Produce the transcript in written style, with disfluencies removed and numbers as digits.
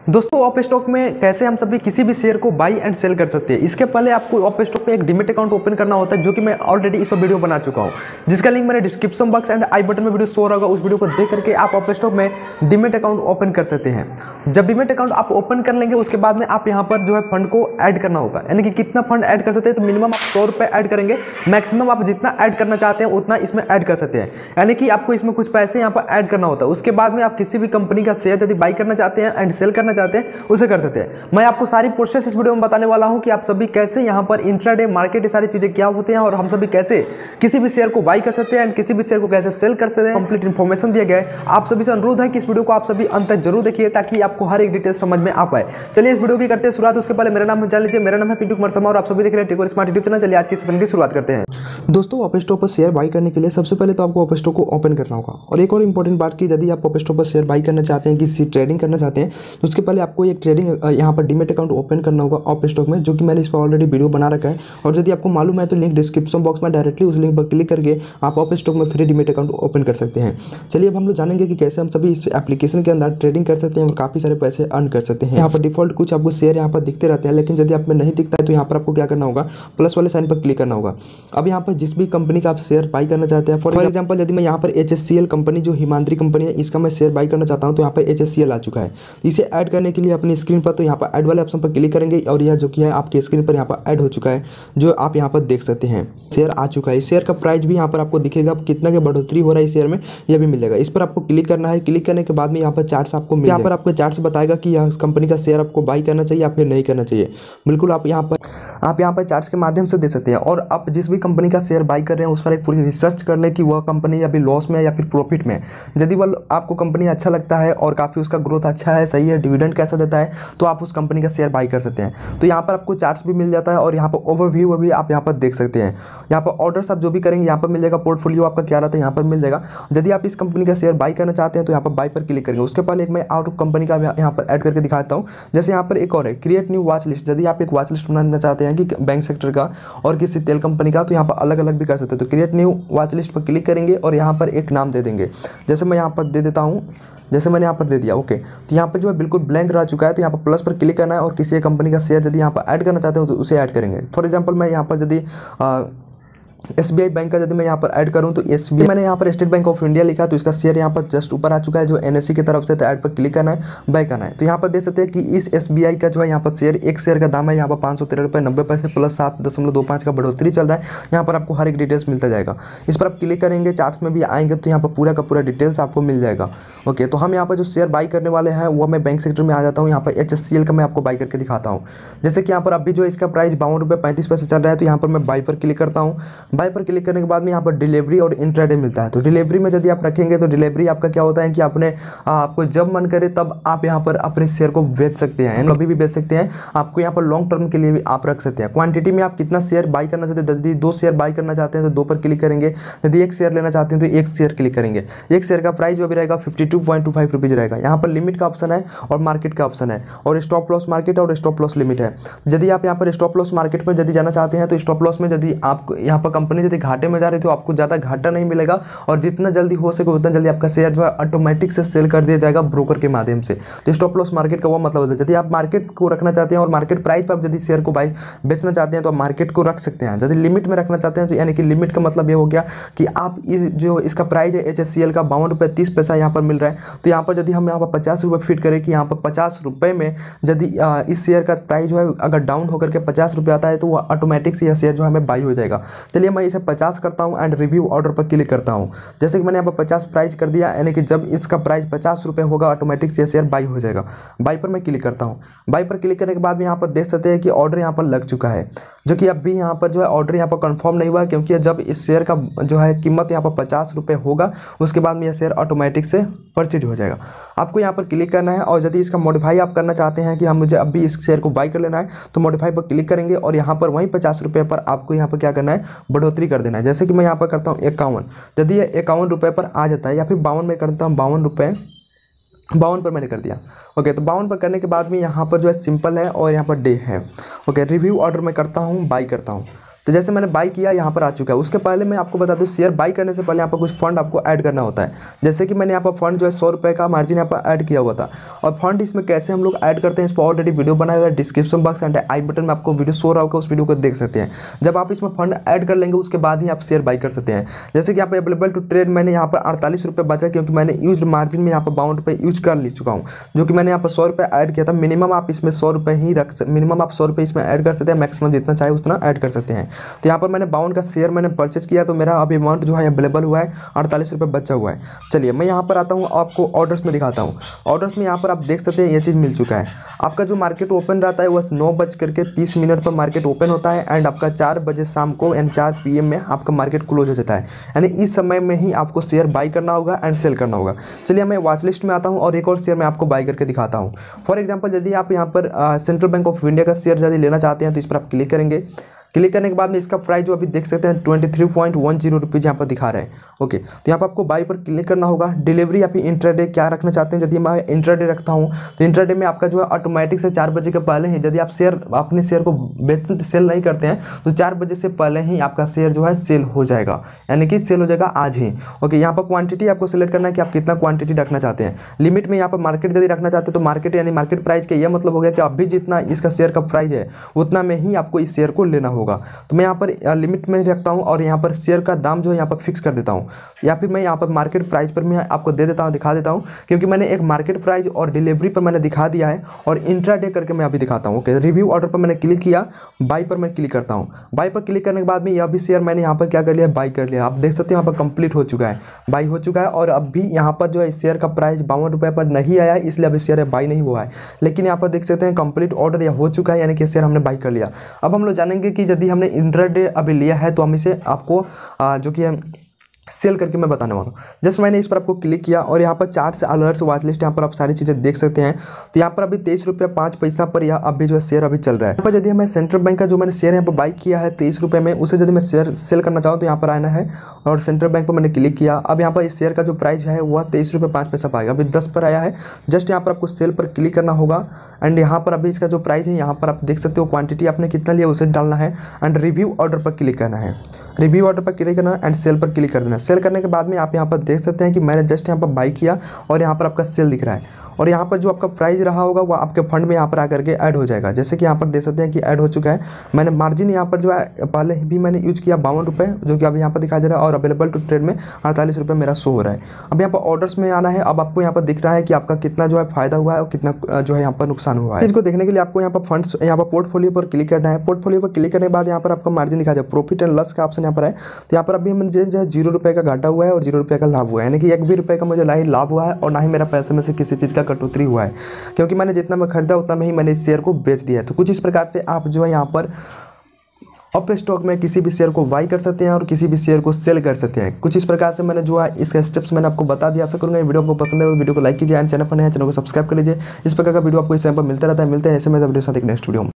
दोस्तों Upstox में कैसे हम सभी किसी भी शेयर को बाई एंड सेल कर सकते हैं। इसके पहले आपको ऑप स्टॉक पे एक डीमेट अकाउंट ओपन करना होता है, जो कि मैं ऑलरेडी इस पर वीडियो बना चुका हूं, जिसका लिंक मेरे description box and I button में वीडियो शो होगा। उस वीडियो को देख करके आप ऑप स्टॉक में डीमेट अकाउंट ओपन कर सकते हैं। जब डीमेट अकाउंट आप ओपन कर लेंगे उसके बाद में आप यहाँ पर जो है फंड को ऐड करना होगा, यानी कि कितना फंड ऐड कर सकते हैं। तो मिनिमम आप 100 रुपये ऐड करेंगे, मैक्सिमम आप जितना ऐड करना चाहते हैं उतना इसमें ऐड कर सकते हैं, यानी कि आपको इसमें कुछ पैसे यहाँ पर ऐड करना होता है। उसके बाद में आप किसी भी कंपनी का शेयर यदि बाई करना चाहते हैं एंड सेल करना चाहते हैं उसे कर सकते हैं। मैं आपको सारी प्रोसेस इस वीडियो में बताने वाला हूं कि आप सभी कैसे यहां पर इंट्राडे मार्केट ये सारी चीजें क्या होते हैं और हम सभी कैसे किसी भी शेयर को बाई कर सकते हैं एंड किसी भी शेयर को कैसे सेल कर सकते हैं। कंप्लीट इन्फॉर्मेशन दिया गया है। आप सभी से अनुरोध है कि इस वीडियो को आप सभी अंत तक जरूर देखिए ताकि आपको हर एक डिटेल समझ में आ पाए। चलिए इस वीडियो की करते हैं शुरुआत। उसके पहले मेरा नाम जान लीजिए। मेरा नाम है पिंटू कुमार शर्मा और आप सभी देख रहे हैं टेक और स्मार्ट यूट्यूब चैनल। चलिए आज की सेशन की शुरुआत करते हैं। दोस्तों ऑप स्टॉक पर शेयर बाई करने के लिए सबसे पहले तो आपको ऑप स्टॉक को ओपन करना होगा। और एक और इंपॉर्टेंट बात की, यदि आप ऑप स्टॉक पर शेयर बाई करना चाहते हैं, किसी ट्रेडिंग करना चाहते हैं, तो उसके पहले आपको एक ट्रेडिंग यहाँ पर डीमेट अकाउंट ओपन करना होगा ऑप स्टॉक में, जो कि मैंने इस पर ऑलरेडी वीडियो बना रखा है। और यदि आपको मालूम है तो लिंक डिस्क्रिप्शन बॉक्स में डायरेक्टली उस लिंक पर क्लिक करके आप ऑप स्टॉक में फ्री डीमेट अकाउंट ओपन कर सकते हैं। चलिए अब हम लोग जानेंगे कि कैसे हम सभी इस एप्लीकेशन के अंदर ट्रेडिंग कर सकते हैं और काफी सारे पैसे अर्न कर सकते हैं। यहाँ पर डिफॉल्ट कुछ आपको शेयर यहाँ पर दिखते रहते हैं, लेकिन यदि आप में नहीं दिखता है तो यहाँ पर आपको क्या करना होगा, प्लस वाले साइन पर क्लिक करना होगा। अब यहाँ पर जिस भी कंपनी का आप शेयर बाई करना चाहते हैं, फॉर एग्जाम्पल यदि मैं यहाँ पर HSCL कंपनी जो हिमांद्री कंपनी है इसका मैं शेयर बाई करना चाहता हूँ, तो यहाँ पर HSCL आ चुका है। इसे ऐड करने के लिए अपनी स्क्रीन पर तो यहाँ पर ऐड वाले ऑप्शन पर क्लिक करेंगे और यह जो कि है आपके स्क्रीन पर यहाँ पर ऐड हो चुका है, जो आप यहाँ पर देख सकते हैं। शेयर आ चुका है। इस शेयर का प्राइस भी यहाँ पर आपको दिखेगा, कितना की बढ़ोतरी हो रहा है इस शेयर में यह भी मिल जाएगा। इस पर आपको क्लिक करना है। क्लिक करने के बाद में यहाँ पर चार्ट्स आपको मिल, यहाँ पर आपको चार्ट्स बताएगा कि यह कंपनी का शेयर आपको बाई करना चाहिए या फिर नहीं करना चाहिए। बिल्कुल आप यहाँ पर चार्ट्स के माध्यम से दे सकते हैं। और आप जिस भी कंपनी का शेयर बाई कर रहे हैं उस पर एक पूरी रिसर्च कर ले कि वह कंपनी अभी लॉस में है या फिर प्रॉफिट में। यदि वह आपको कंपनी अच्छा लगता है और काफ़ी उसका ग्रोथ अच्छा है, सही है, डिविडेंड कैसा देता है, तो आप उस कंपनी का शेयर बाई कर सकते हैं। तो यहाँ पर आपको चार्ट्स भी मिल जाता है और यहाँ पर ओवरव्यू भी आप यहाँ पर देख सकते हैं। यहाँ पर ऑर्डर्स आप जो भी करेंगे यहाँ पर मिल जाएगा। पोर्टफोलियो आपका क्या रहता है यहाँ पर मिल जाएगा। यदि आप इस कंपनी का शेयर बाई करना चाहते हैं तो यहाँ पर बाई पर क्लिक करेंगे। उसके पहले एक मैं और कंपनी का यहाँ पर ऐड करके दिखाता हूँ। जैसे यहाँ पर एक और है क्रिएट न्यू वॉच लिस्ट। यदि आप एक वॉच लिस्ट बनाना चाहते हैं कि बैंक सेक्टर का और किसी तेल कंपनी का, तो यहाँ पर अलग अलग भी कर सकते हैं। तो क्रिएट न्यू वॉच लिस्ट पर क्लिक करेंगे और यहाँ पर एक नाम दे देंगे। जैसे मैं यहाँ पर दे देता हूँ, जैसे मैंने यहाँ पर दे दिया ओके। तो यहाँ पर जो है बिल्कुल ब्लैंक रह चुका है। तो यहाँ पर प्लस पर क्लिक करना है और किसी कंपनी का शेयर यदि यहाँ पर ऐड करना चाहते हो तो उसे ऐड करेंगे। फॉर एग्जांपल मैं यहाँ पर यदि SBI बैंक का यदि मैं यहाँ पर ऐड करूँ तो SBI मैंने यहाँ पर स्टेट बैंक ऑफ इंडिया लिखा, तो इसका शेयर यहाँ पर जस्ट ऊपर आ चुका है जो NSE की तरफ से। तो ऐड पर क्लिक करना है, बाय करना है। तो यहाँ पर देख सकते हैं कि इस SBI का जो है यहाँ पर शेयर, एक शेयर का दाम है यहाँ पर 513.90 प्लस 7.25 का बढ़ोतरी चल रहा है। यहाँ पर आपको हर एक डिटेल्स मिलता जाएगा। इस पर आप क्लिक करेंगे, चार्ट्स में भी आएंगे तो यहाँ पर पूरा का पूरा डिटेल्स आपको मिल जाएगा। ओके, तो हम यहाँ पर जो शेयर बाई करने वाले हैं वो मैं बैंक सेक्टर में आ जाता हूँ। यहाँ पर HSCL का मैं आपको बाई करके दिखाता हूँ। जैसे कि यहाँ पर अभी जो इसका प्राइस 52.35 रुपये चल रहा है, तो यहाँ पर मैं बाई पर क्लिक करता हूँ। बाई पर क्लिक करने के बाद में यहाँ पर डिलीवरी और इंट्राडे मिलता है। तो डिलीवरी में यदि आप रखेंगे तो डिलीवरी आपका क्या होता है कि आपको जब मन करे तब आप यहाँ पर अपने शेयर को बेच सकते हैं, कभी भी बेच सकते हैं। आपको यहाँ पर लॉन्ग टर्म के लिए भी आप रख सकते हैं। क्वांटिटी में आप कितना शेयर बाई करना चाहते हैं, यदि 2 शेयर बाई करना चाहते हैं तो 2 पर क्लिक करेंगे। यदि 1 शेयर लेना चाहते हैं तो 1 शेयर क्लिक करेंगे। 1 शेयर का प्राइस जो भी रहेगा 52.25 रुपीज़ रहेगा। यहाँ पर लिमिट का ऑप्शन है और मार्केट का ऑप्शन है और स्टॉप लॉस मार्केट और स्टॉप लॉस लिमिट है। यदि आप यहाँ पर स्टॉप लॉस मार्केट पर यदि जाना चाहते हैं तो स्टॉप लॉस में यदि आप यहाँ पर कंपनी यदि घाटे में जा रही तो आपको ज़्यादा घाटा नहीं मिलेगा और जितना जल्दी हो सके उतना जल्दी आपका शेयर जो है ऑटोमेटिक से सेल कर दिया जाएगा ब्रोकर के माध्यम से। तो स्टॉप लॉस मार्केट का वो मतलब होता है, यदि आप मार्केट को रखना चाहते हैं और मार्केट प्राइस पर आप यदि शेयर को बाई बेचना चाहते हैं तो आप मार्केट को रख सकते हैं। यदि लिमिट में रखना चाहते हैं तो यानी कि लिमिट का मतलब ये हो गया कि आप जो इसका प्राइस है HSCL का 52.30 यहाँ पर मिल रहा है, तो यहाँ पर यदि हम यहाँ पर 50 रुपये फिट करें कि यहाँ पर 50 रुपये में यदि इस शेयर का प्राइस जो है अगर डाउन होकर के 50 रुपये आता है तो वह ऑटोमेटिक से यह शेयर जो है हमें बाई हो जाएगा। चलिए मैं इसे 50 करता हूँ एंड रिव्यू ऑर्डर पर क्लिक करता हूं। जैसे कि मैंने यहाँ पर 50 प्राइस कर दिया, यानी कि जब इसका प्राइस 50 रुपये होगा ऑटोमेटिक से शेयर बाई हो जाएगा। बाई पर मैं क्लिक करता हूं। बाई पर क्लिक करने के बाद में यहाँ पर देख सकते हैं कि ऑर्डर यहाँ पर लग चुका है, जो कि अभी यहाँ पर जो है ऑर्डर यहाँ पर कंफर्म नहीं हुआ है, क्योंकि जब इस शेयर का जो है कीमत यहाँ पर 50 रुपये होगा उसके बाद में यह शेयर ऑटोमेटिक से परचेज हो जाएगा। आपको यहाँ पर क्लिक करना है और यदि इसका मॉडिफाई आप करना चाहते हैं कि हम मुझे अभी इस शेयर को बाई कर लेना है तो मॉडिफाई पर क्लिक करेंगे और यहाँ पर वहीं 50 रुपये पर आपको यहाँ पर क्या करना है, बढ़ोतरी कर देना है। जैसे कि मैं यहाँ पर करता हूँ 51, यदि ये 51 रुपये पर आ जाता है या फिर 52 में करता हूँ 52 रुपये, 52 पर मैंने कर दिया। ओके, तो 52 पर करने के बाद में यहाँ पर जो है सिंपल है और यहाँ पर डे है। ओके, रिव्यू ऑर्डर मैं करता हूँ, बाई करता हूँ। तो जैसे मैंने बाई किया यहाँ पर आ चुका है। उसके पहले मैं आपको बता दूँ शेयर बाई करने से पहले यहाँ पर कुछ फंड आपको ऐड करना होता है। जैसे कि मैंने यहाँ पर फंड जो है 100 रुपये का मार्जिन यहाँ पर ऐड किया हुआ था। और फंड इसमें कैसे हम लोग ऐड करते हैं इस पर ऑलरेडी वीडियो बनाया हुआ है, description box and I button में आपको वीडियो शो रहा होगा, उस वीडियो को देख सकते हैं। जब आप इसमें फंड ऐड कर लेंगे उसके बाद ही आप शेयर बाई कर सकते हैं। जैसे कि यहाँ पर अवेलेबल टू ट्रेड मैंने यहाँ पर 48 रुपये बचा, क्योंकि मैंने यूज मार्जिन में यहाँ पर 52 रुपये यूज कर ले चुका हूँ, जो कि मैंने यहाँ पर 100 रुपये ऐड किया था। मिनिमम आप इसमें 100 रुपये ही मिनिमम आप 100 रुपये इसमें ऐड कर सकते हैं, मैक्सिमम जितना चाहे उतना ऐड कर सकते हैं। तो यहाँ पर मैंने 52 का शेयर मैंने परचेज किया, तो मेरा अभी अमाउंट जो है अवेलेबल हुआ है 48 रुपये बचा हुआ है। चलिए मैं यहाँ पर आता हूँ, आपको ऑर्डर्स में दिखाता हूँ। ऑर्डर्स में यहाँ पर आप देख सकते हैं ये चीज़ मिल चुका है। आपका जो मार्केट ओपन रहता है वह 9:30 पर मार्केट ओपन होता है एंड आपका 4 बजे शाम को यानी 4 PM में आपका मार्केट क्लोज हो जाता है। यानी इस समय में ही आपको शेयर बाई करना होगा एंड सेल करना होगा। चलिए मैं वॉच लिस्ट में आता हूँ और एक और शेयर मैं आपको बाई करके दिखाता हूँ। फॉर एग्जाम्पल यदि आप यहाँ पर सेंट्रल बैंक ऑफ इंडिया का शेयर यदि लेना चाहते हैं तो इस पर आप क्लिक करेंगे। क्लिक करने के बाद में इसका प्राइस जो अभी देख सकते हैं 23.10 रुपीज़ यहाँ पर दिखा रहा है। ओके, तो यहाँ पर आपको बाई पर क्लिक करना होगा। डिलीवरी आप इंट्राडे क्या रखना चाहते हैं, यदि मैं इंट्राडे रखता हूँ तो इंट्राडे में आपका जो है ऑटोमेटिक से 4 बजे के पहले ही, यदि आप अपने शेयर को सेल नहीं करते हैं तो 4 बजे से पहले ही आपका शेयर जो है सेल हो जाएगा, यानी कि सेल हो जाएगा आज ही। ओके, यहाँ पर क्वांटिटी आपको सिलेक्ट करना है कि आप कितना क्वांटिटी रखना चाहते हैं। लिमिट में यहाँ पर मार्केट यदि रखना चाहते हैं तो मार्केट यानी मार्केट प्राइस का यह मतलब हो गया कि अभी जितना इसका शेयर का प्राइस है उतना में ही आपको इस शेयर को लेना होगा। तो मैं यहाँ पर लिमिट में रखता हूँ और यहाँ पर शेयर का दाम जो है यहाँ पर फिक्स कर देता हूँ, या फिर मैं यहाँ पर मार्केट प्राइस पर मैं आपको दे देता हूँ, दिखा देता हूँ, क्योंकि मैंने एक मार्केट प्राइस और डिलीवरी पर मैंने दिखा दिया है और इंट्राडे करके मैं अभी दिखाता हूँ। ओके, रिव्यू ऑर्डर पर मैंने क्लिक किया, बाई पर मैं क्लिक करता हूँ। बाई पर क्लिक करने के बाद में यह भी शेयर मैंने यहाँ पर क्या कर लिया, बाई कर लिया। आप देख सकते हैं यहाँ पर कंप्लीट हो चुका है, बाई हो चुका है। और अभी यहाँ पर जो है इस शेयर का प्राइस 52 रुपये पर नहीं आया है, इसलिए अभी शेयर बाई नहीं हुआ है। लेकिन यहाँ पर देख सकते हैं कंप्लीट ऑर्डर यह हो चुका है, यानी कि शेयर हमने बाई कर लिया। अब हम लोग जानेंगे कि यदि हमने इंट्राडे अभी लिया है तो हम इसे आपको जो कि सेल करके मैं बताने वाला हूँ। जस्ट मैंने इस पर आपको क्लिक किया और यहाँ पर चार्ट से अलर्ट्स वॉच लिस्ट यहाँ पर आप सारी चीज़ें देख सकते हैं। तो यहाँ पर अभी 23 रुपये 5 पैसा पर यह अभी जो है शेयर अभी चल रहा है। यहाँ पर यदि मैं सेंट्रल बैंक का जो मैंने शेयर यहाँ पर बाई किया है 23 रुपये में, उसे यदि मैं शेयर सेल करना चाहूँ तो यहाँ पर आना है और सेंट्रल बैंक पर मैंने क्लिक किया। अब यहाँ पर इस शेयर का जो प्राइस है वह 23 रुपये 5 पैसा पाएगा, अभी 10 पर आया है। जस्ट यहाँ पर आपको सेल पर क्लिक करना होगा एंड यहाँ पर अभी इसका जो प्राइस है यहाँ पर आप देख सकते हो, क्वांटिटी आपने कितना लिया उसे डालना है एंड रिव्यू ऑर्डर पर क्लिक करना है। रिव्यू ऑर्डर पर क्लिक करना एंड सेल पर क्लिक कर देना। सेल करने के बाद में आप यहाँ पर देख सकते हैं कि मैंने जस्ट यहाँ पर बाई किया और यहाँ पर आपका सेल दिख रहा है और यहाँ पर जो आपका प्राइस रहा होगा वो आपके फंड में यहाँ पर आकर के ऐड हो जाएगा। जैसे कि यहाँ पर देख सकते हैं कि ऐड हो चुका है। मैंने मार्जिन यहाँ पर जो है पहले भी मैंने यूज किया 52 रुपये, जो कि अभी यहाँ पर दिखाई दे रहा है और अवेलेबल टू ट्रेड में 48 रुपये मेरा शो हो रहा है। अब यहाँ पर ऑर्डर्स में आना है। अब आपको यहाँ पर दिख रहा है कि आपका कितना जो है फायदा हुआ है और कितना जो है यहाँ पर नुकसान हुआ है। इसको देखने के लिए आपको यहाँ पर फंड्स यहाँ पर पोर्टफोलियो पर क्लिक करना है। पोर्टफोलियो पर क्लिक करने के बाद यहाँ पर आपका मार्जिन दिखा जाए, प्रॉफिट एंड लॉस का ऑप्शन यहाँ पर है। तो यहाँ पर अभी मुझे जो है 0 रुपये का घाटा हुआ है और 0 रुपये का लाभ हुआ है, यानी कि 1 भी रुपये का मुझे ना ही लाभ हुआ है और ना ही मेरा पैसे में से किसी चीज़ का कटौती हुआ है, क्योंकि मैंने जितना मैं खरीदा उतना में ही मैंने इस शेयर को बेच दिया है। तो कुछ इस प्रकार से आप जो है यहाँ पर अप स्टॉक में किसी भी शेयर को बाई कर सकते हैं और किसी भी शेयर को सेल कर सकते हैं। कुछ इस प्रकार से मैंने जो है इसका स्टेप्स मैंने आपको बता दिया। आशा करूँगा ये वीडियो आपको पसंद है तो वीडियो को लाइक कीजिए एंड चैनल पर नए हैं चैनल को सब्सक्राइब कर लीजिए। इस प्रकार का वीडियो आपको इस चैनल पर मिलता रहता है। मिलते हैं ऐसे में वीडियो साथ एक नेक्स्ट वीडियो में।